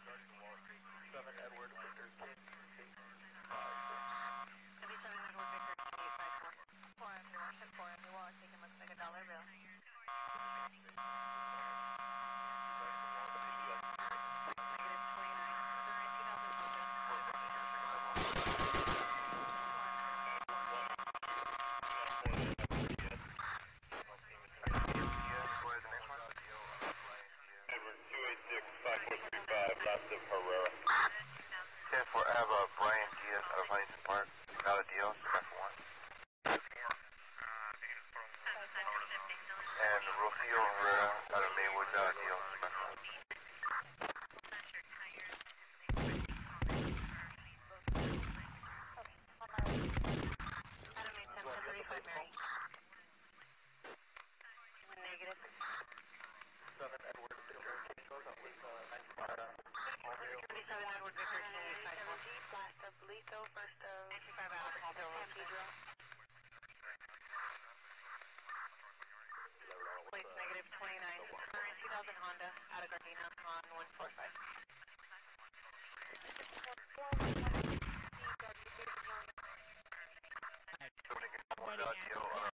7 Edward Victor King, 77 Edward Victor, 854. 4 MD Washington, 4 MD Washington, looks like a dollar bill. Negative 29, current 2000 Honda, Edward 286-5435, left of Herrera. 10 for Ava, Brian Diaz out of Huntington Park, Valley Dios, Quebec 1. And Rufio Herrera out of Maywood, Valley Dios, Quebec 1. Adam 8735 Mary. Negative. 7 Edward Victor King, goes up with 95. 37 Edward Victor, 854. Last of Letho, first of 85 out of Smallville Road, Pedro. Place negative 29, current 2000 Honda, out of Gardena on 145.